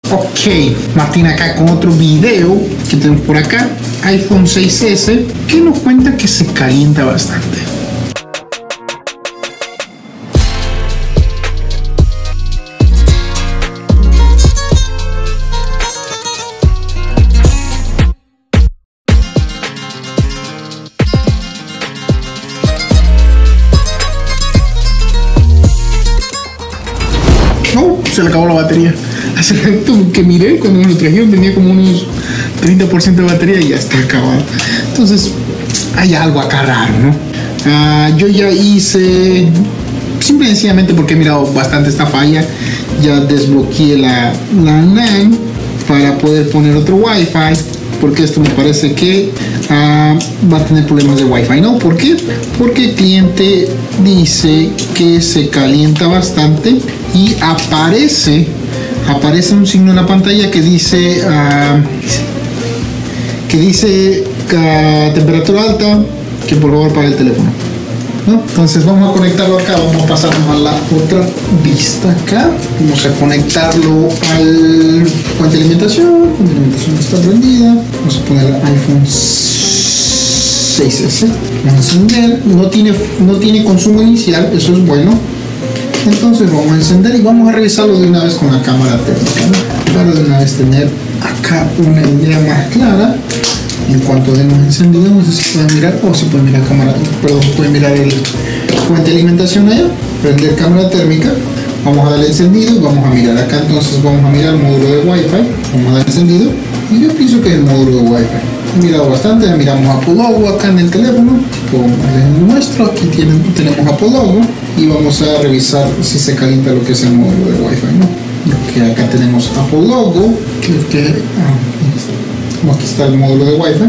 Ok, Martín acá con otro video que tenemos por acá, iPhone 6S, que nos cuenta que se calienta bastante. Oh, se le acabó la batería. Hace rato que miré, cuando me lo trajeron tenía como unos 30% de batería y ya está acabado. Entonces hay algo acá raro, ¿no? Yo ya hice, simple y sencillamente porque he mirado bastante esta falla, ya desbloqueé la LAN para poder poner otro Wi-Fi, porque esto me parece que va a tener problemas de Wi-Fi, ¿no? ¿Por qué? Porque el cliente dice que se calienta bastante y aparece un signo en la pantalla que dice temperatura alta, que por favor apague el teléfono, ¿no? Entonces vamos a conectarlo acá, vamos a pasarnos a la otra vista acá, vamos a conectarlo al fuente de alimentación. La alimentación está prendida, vamos a poner el iPhone 6S, vamos a encender, no tiene consumo inicial, eso es bueno. Entonces vamos a encender y vamos a revisarlo de una vez con la cámara térmica, ¿no? Para de una vez tener acá una idea más clara. En cuanto demos encendido, no sé si pueden mirar o si pueden mirar cámara, perdón, pueden mirar el fuente de alimentación allá, prender cámara térmica, vamos a darle encendido y vamos a mirar acá. Entonces vamos a mirar el módulo de Wi-Fi, vamos a dar encendido y yo pienso que es el módulo de Wi-Fi. He mirado bastante, miramos Apple Logo acá en el teléfono, como el nuestro, aquí tenemos Apple Logo y vamos a revisar si se calienta lo que es el módulo de Wi-Fi, ¿no? Que acá tenemos Apple Logo, aquí está el módulo de Wi-Fi.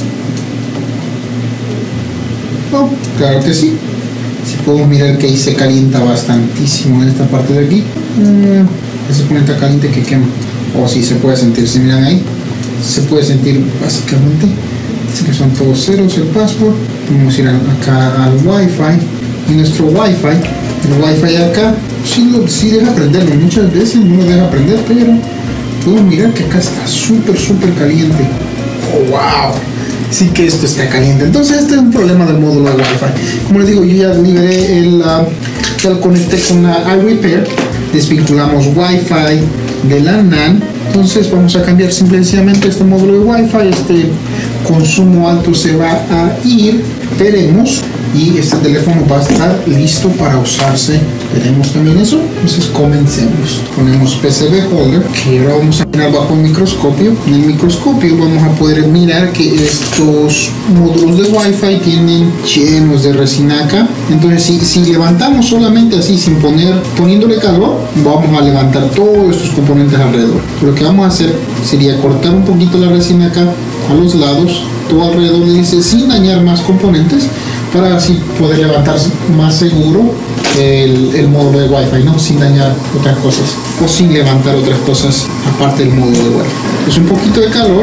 Oh, claro que sí. Si podemos mirar que ahí se calienta bastantísimo en esta parte de aquí. Se pone tan caliente que quema. O si se puede sentir, si miran ahí, se puede sentir básicamente. Dice que son todos ceros el password. Vamos a ir acá al Wi-Fi. Y nuestro Wi-Fi, el Wi-Fi acá, sí deja prenderlo. Muchas veces no lo deja prender, pero puedo mirar que acá está súper caliente. Oh, wow, sí que esto está caliente. Entonces este es un problema del módulo de Wi-Fi. Como les digo, yo ya liberé ya lo conecté con la iRepair, desvinculamos Wi-Fi de la LAN. Entonces vamos a cambiar simplemente este módulo de Wi-Fi. Este consumo alto se va a ir, veremos, y este teléfono va a estar listo para usarse. Veremos también eso. Entonces comencemos. Ponemos PCB holder, que ahora vamos a mirar bajo el microscopio. En el microscopio vamos a poder mirar que estos módulos de Wi-Fi tienen llenos de resina acá. Entonces si levantamos solamente así sin poniéndole calor, vamos a levantar todos estos componentes alrededor. Lo que vamos a hacer sería cortar un poquito la resina acá a los lados, todo alrededor, dice, sin dañar más componentes, para así poder levantar más seguro el módulo de Wi-Fi, ¿no? Sin dañar otras cosas o sin levantar otras cosas aparte del módulo de Wi-Fi. Pues un poquito de calor,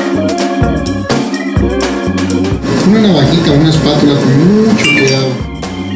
una navajita, una espátula con mucho cuidado.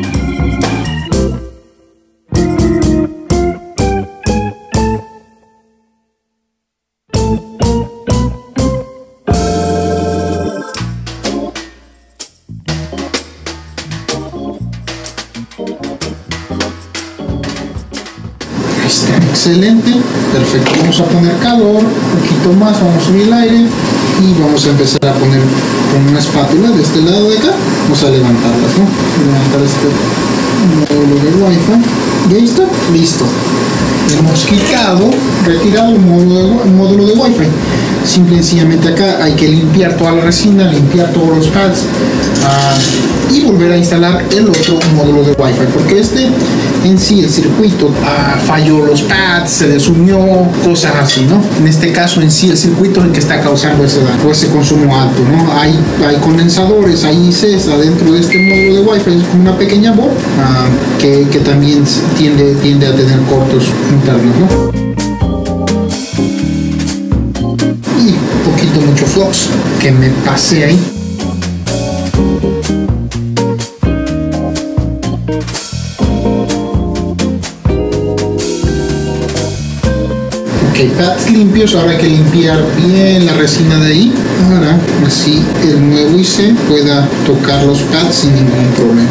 Está excelente, perfecto. Vamos a poner calor, un poquito más, vamos a subir el aire y vamos a empezar a poner con una espátula de este lado de acá, vamos a levantarlas, ¿no? Levantar este módulo de Wi-Fi y ahí está, listo. Hemos quitado, retirado el módulo de Wi-Fi. Simple y sencillamente acá hay que limpiar toda la resina, limpiar todos los pads y volver a instalar el otro módulo de Wi-Fi, porque este en sí el circuito falló, los pads se desunió, cosas así, ¿no? En este caso en sí el circuito es el que está causando ese daño o ese consumo alto, ¿no? Hay condensadores, hay ICs adentro de este módulo de Wi-Fi, es como una pequeña board que también tiende a tener cortos internos, ¿no? Mucho flux que me pasé ahí. Ok, Ok, pads limpios. Ahora hay que limpiar bien la resina de ahí para así el nuevo IC pueda tocar los pads sin ningún problema.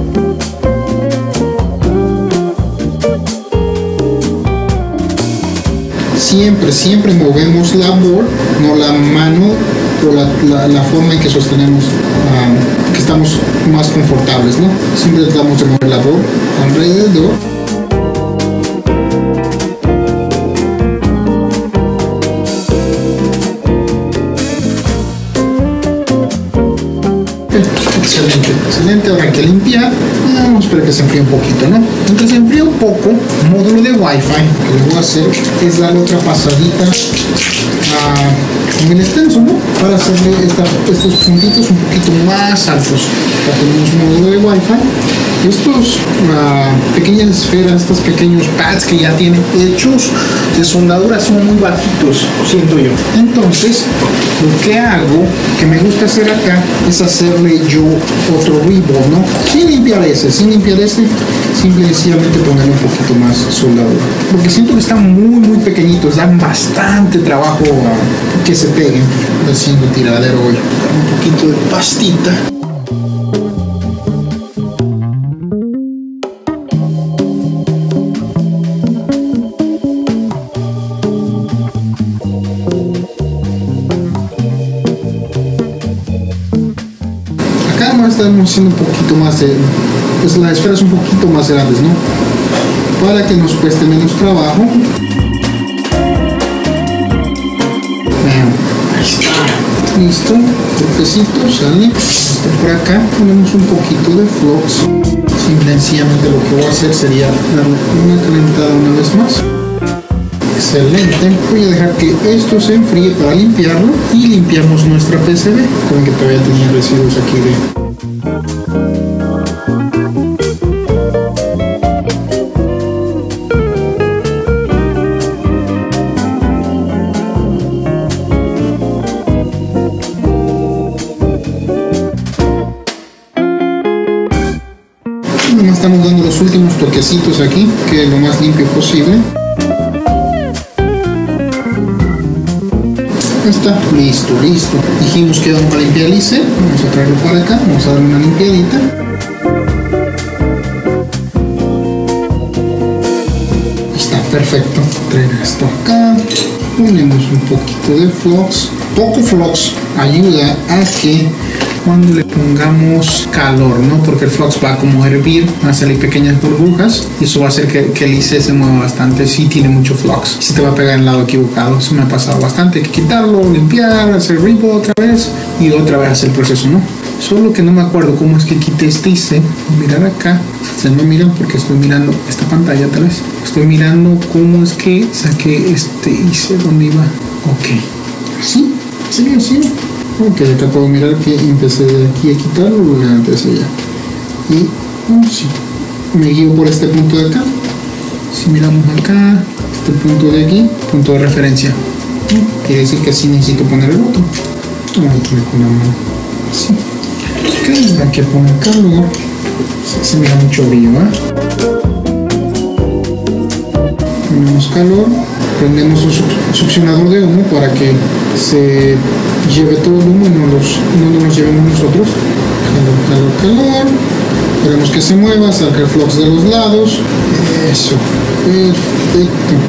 Siempre movemos la board, no la mano o la forma en que sostenemos, que estamos más confortables, ¿no? Siempre tratamos de mover la board alrededor. Excelente, ahora hay que limpiar. Vamos a esperar que se enfríe un poquito, ¿no? Mientras se enfría un poco, módulo de Wi-Fi, lo que voy a hacer es darle otra pasadita con el extenso, ¿no? Para hacerle estos puntitos un poquito más altos. Ya tenemos un módulo de Wi-Fi. Estos pequeñas esferas, estos pequeños pads que ya tienen hechos de soldadura son muy bajitos, siento yo. Entonces, lo que hago, que me gusta hacer acá, es hacerle yo otro ribbon, ¿no? Sin limpiar ese, simple y sencillamente ponerle un poquito más soldadura. Porque siento que están muy pequeñitos, dan bastante trabajo que se peguen. Haciendo tiradero hoy. Un poquito de pastita. Estamos haciendo un poquito más de, pues las esferas un poquito más grandes, ¿no? Para que nos cueste menos trabajo. Ahí está, listo, toquecito, sale. Por acá ponemos un poquito de flux. Sencillamente lo que voy a hacer sería darle una calentada una vez más. Excelente, voy a dejar que esto se enfríe para limpiarlo y limpiamos nuestra PCB. Como que todavía tenía residuos aquí de... Estamos dando los últimos toquecitos aquí, que lo más limpio posible. Está listo. Dijimos que vamos a limpiar el IC. Vamos a traerlo para acá, vamos a darle una limpiadita. Está perfecto. Traer esto acá. Ponemos un poquito de flux. Poco flux ayuda a que cuando le pongamos calor, ¿no? Porque el flux va como a hervir, van a salir pequeñas burbujas y eso va a hacer que el IC se mueva bastante si tiene mucho flux. Si te va a pegar en el lado equivocado, eso me ha pasado bastante. Hay que quitarlo, limpiar, hacer ribbon otra vez y otra vez hacer el proceso, ¿no? Solo que no me acuerdo cómo es que quité este IC. Mirar acá, ustedes no miran porque estoy mirando esta pantalla tal vez. Estoy mirando cómo es que saqué este IC, ¿dónde iba? Ok, así. Ok, acá puedo mirar que empecé de aquí a quitarlo, luego empecé allá. Y sí, me guío por este punto de acá. Si miramos acá, este punto de aquí, punto de referencia. Quiere decir que así necesito poner el otro. Vamos a poner con la mano. Así. Ok, aquí pongo acá, luego se mira mucho brillo, Ponemos calor. Prendemos un succionador de humo para que se lleve todo el humo y no nos llevemos nosotros. Calor. Esperemos que se mueva, saca el flux de los lados. Eso, perfecto.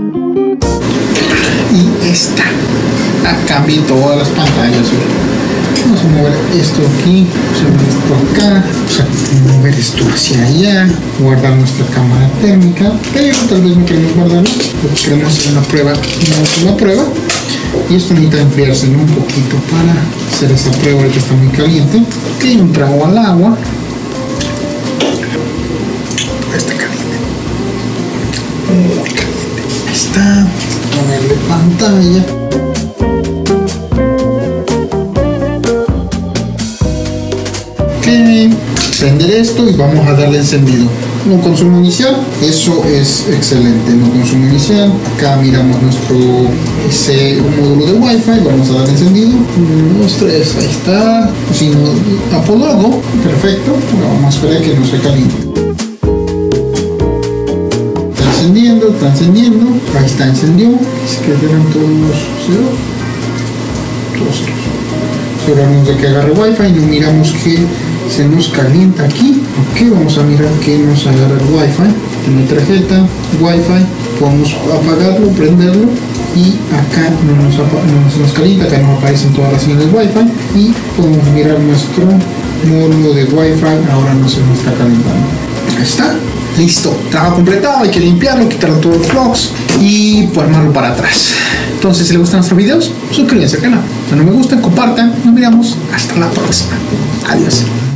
Y está. Acá vi todas las pantallas. Vamos a mover esto aquí, esto acá, mover esto hacia allá, guardar nuestra cámara térmica, pero tal vez no queremos guardarlo porque queremos hacer una última prueba y esto necesita enfriarse un poquito para hacer esa prueba que está muy caliente. Ok, un trago al agua, está caliente, muy caliente, ahí está, ponerle pantalla. Prender esto y vamos a darle encendido. No consumo inicial, eso es excelente. No consumo inicial. Acá miramos nuestro módulo de Wi-Fi, vamos a darle encendido. 1, 2, 3, ahí está. Si no, Apologo, perfecto. Ahora vamos a esperar que no se caliente. Está encendiendo. está encendiendo. Ahí está, encendió. Es que eran todos cero. Todos ceros. Asegurarnos de que agarre wifi. No miramos que se nos calienta aquí. Ok, vamos a mirar que nos agarra el wifi. Tiene tarjeta, wifi. Podemos apagarlo, prenderlo. Y acá no se nos calienta, acá nos aparecen todas las señales wifi. Y podemos mirar nuestro módulo de wifi. Ahora no se nos está calentando. Ahí está. Listo, trabajo completado, hay que limpiarlo, quitarle todos los vlogs y ponerlo para atrás. Entonces, si les gustan nuestros videos, suscríbanse al canal. Si no me gustan, compartan. Nos miramos hasta la próxima. Adiós.